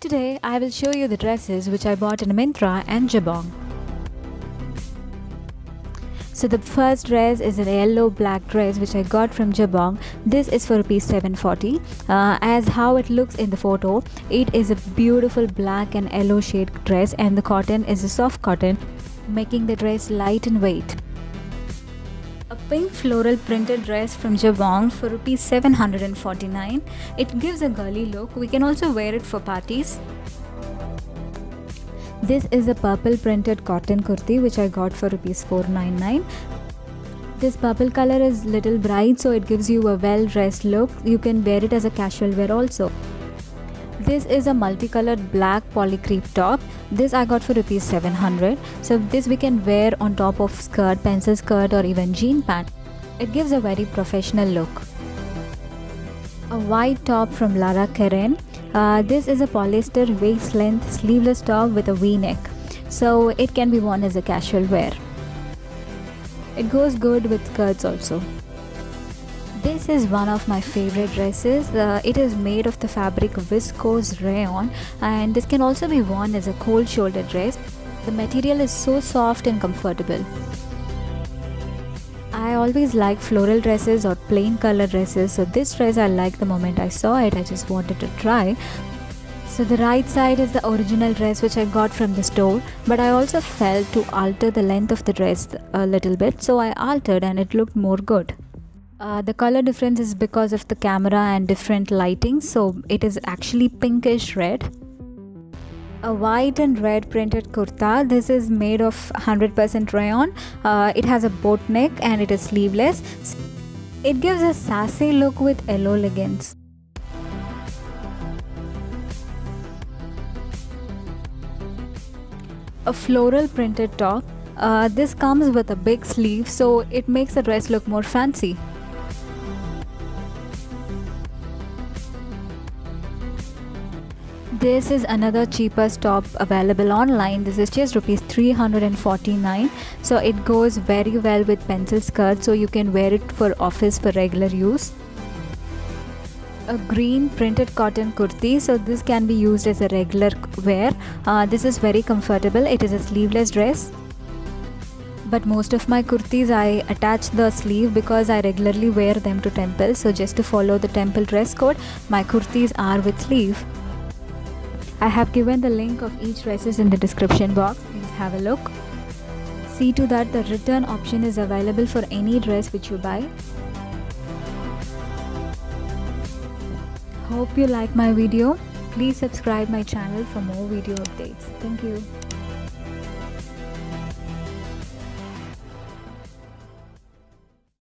Today I will show you the dresses which I bought in Myntra and Jabong. So the first dress is a yellow black dress which I got from Jabong. This is for rupees 740. As how it looks in the photo, it is a beautiful black and yellow shade dress, and the cotton is a soft cotton, making the dress light in weight. A pink floral printed dress from Jabong for rupees 749. It gives a girly look. We can also wear it for parties. This is a purple printed cotton kurti which I got for rupees 499. This purple color is little bright, so it gives you a well dressed look. You can wear it as a casual wear also. This is a multicolored black poly crepe top. This I got for rupees 700. So this we can wear on top of skirt, pencil skirt, or even jean pant. It gives a very professional look. A white top from Lara Karen. This is a polyester waist length sleeveless top with a V-neck. So it can be worn as a casual wear. It goes good with skirts also. This is one of my favorite dresses. It is made of the fabric viscose rayon, and this can also be worn as a cold shoulder dress. The material is so soft and comfortable. I always like floral dresses or plain color dresses, so this dress I liked the moment I saw it. I just wanted to try. So the right side is the original dress which I got from the store, but I also felt to alter the length of the dress a little bit, so I altered and it looked more good. The color difference is because of the camera and different lighting, so it is actually pinkish red. A white and red printed kurta. This is made of 100% rayon. It has a boat neck and it is sleeveless. It gives a sassy look with yellow leggings. A floral printed top. This comes with a big sleeve, so it makes the dress look more fancy. This is another cheapest top available online. This is just rupees 349. So it goes very well with pencil skirt, so you can wear it for office for regular use. A green printed cotton kurti. So this can be used as a regular wear. This is very comfortable. It is a sleeveless dress. But most of my kurtis I attach the sleeve because I regularly wear them to temple. So just to follow the temple dress code, my kurtis are with sleeve. I have given the link of each dresses in the description box. Please have a look. See to that the return option is available for any dress which you buy. Hope you like my video. Please subscribe my channel for more video updates. Thank you.